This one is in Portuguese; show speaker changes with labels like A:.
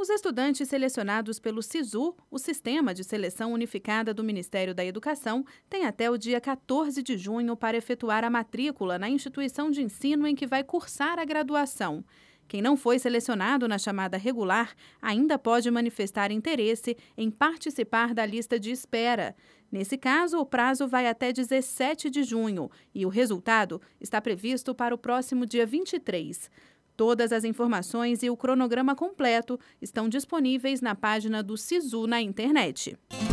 A: Os estudantes selecionados pelo SISU, o Sistema de Seleção Unificada do Ministério da Educação, têm até o dia 14 de junho para efetuar a matrícula na instituição de ensino em que vai cursar a graduação. Quem não foi selecionado na chamada regular ainda pode manifestar interesse em participar da lista de espera. Nesse caso, o prazo vai até 17 de junho e o resultado está previsto para o próximo dia 23. Todas as informações e o cronograma completo estão disponíveis na página do SISU na internet.